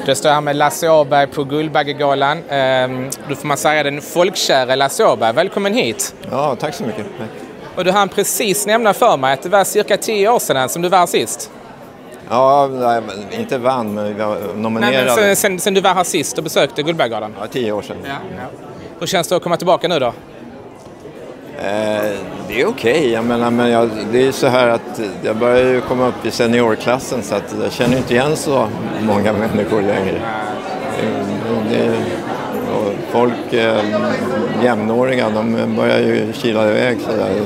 Det står här med Lasse Åberg på Guldbaggegalan. Då får man säga den folkkära Lasse Åberg. Välkommen hit. Ja, tack så mycket. Och du hann precis nämna för mig att det var cirka 10 år sedan som du var sist. Ja, nej, inte vann, men vi var nominerade. Nej, men sen du var här sist och besökte Guldbaggegalan? Ja, 10 år sedan. Ja. Hur känns det att komma tillbaka nu då? Det är okej. Jag menar, det är så här att jag börjar ju komma upp i seniorklassen så att jag känner inte igen så många människor längre. Och folk, jämnåriga, de börjar ju kila iväg sådär.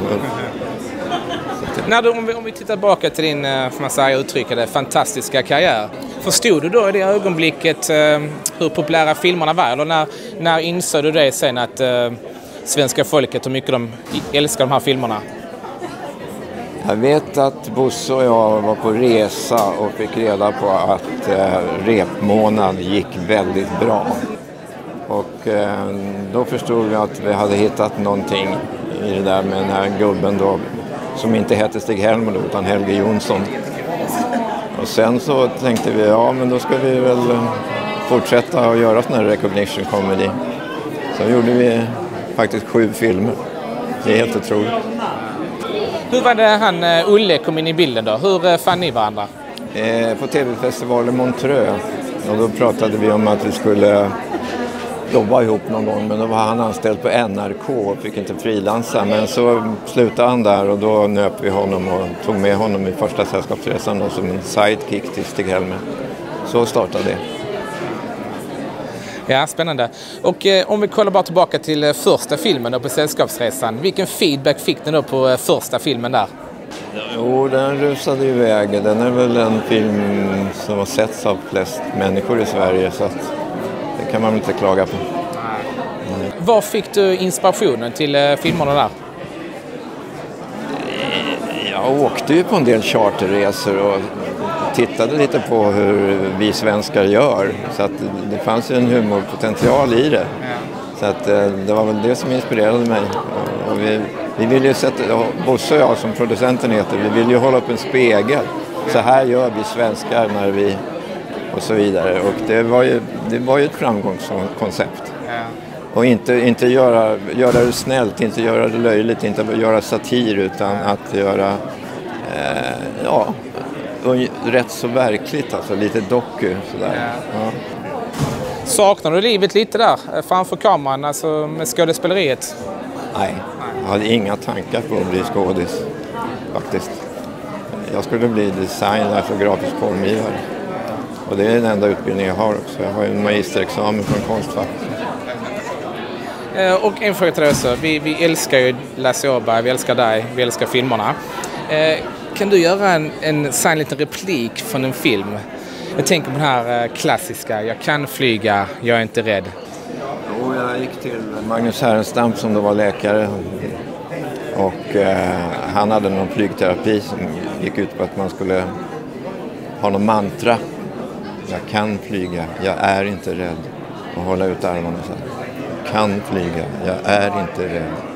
Om vi tittar tillbaka till din, får man säga, uttryckade fantastiska karriär. Förstod du då i det ögonblicket hur populära filmerna var? Eller när insåg du det sen att svenska folket, hur mycket de älskar de här filmerna? Jag vet att Bosse och jag var på resa och fick reda på att repmånad gick väldigt bra. Och då förstod vi att vi hade hittat någonting i det där med den här gubben då, som inte hette Stig Helmer utan Helge Jonsson. Och sen så tänkte vi, ja men då ska vi väl fortsätta att göra sån här recognition comedy. Så gjorde vi faktiskt 7 filmer. Det är helt otroligt. Hur var det han Ulle kom in i bilden då? Hur fann ni varandra? På tv-festivalen Montreux. Och då pratade vi om att vi skulle jobba ihop någon gång. Men då var han anställd på NRK och fick inte frilansa. Men så slutade han där och då nöp vi honom och tog med honom i första sällskapsresan då, som en sidekick till Stig Helmer. Så startade det. Ja, spännande. Och om vi kollar bara tillbaka till första filmen då på Sällskapsresan. Vilken feedback fick ni då på första filmen där? Jo, den rusade iväg. Den är väl en film som har setts av flest människor i Sverige, så att det kan man väl inte klaga på. Var fick du inspirationen till filmerna där? Jag åkte ju på en del charterresor och tittade lite på hur vi svenskar gör. Så att det fanns ju en humorpotential i det. Så att det var väl det som inspirerade mig. Och vi ville ju sätta, Bosse och jag som producenten heter, vi ville ju hålla upp en spegel. Så här gör vi svenskar när vi, och så vidare. Och det var ju ett framgångskoncept. Och inte göra det snällt, inte göra det löjligt, inte göra satir, utan att göra rätt så verkligt, alltså lite doku sådär. Ja. Saknar du livet lite där framför kameran, alltså med skådespeleriet? Nej, jag hade inga tankar på att bli skådis faktiskt. Jag skulle bli designer och grafisk formgivare. Och det är den enda utbildning jag har också. Jag har ju en magisterexamen från Konstfack. Och en fråga till dig också. Vi älskar ju Lasse Åberg, vi älskar dig, vi älskar filmerna. Kan du göra en liten replik från en film? Jag tänker på den här klassiska, jag kan flyga, jag är inte rädd. Jo, jag gick till Magnus Härenstam som då var läkare. Och han hade någon flygterapi som gick ut på att man skulle ha någon mantra. Jag kan flyga, jag är inte rädd. Och hålla ut armarna så här. Jag kan flyga, jag är inte rädd.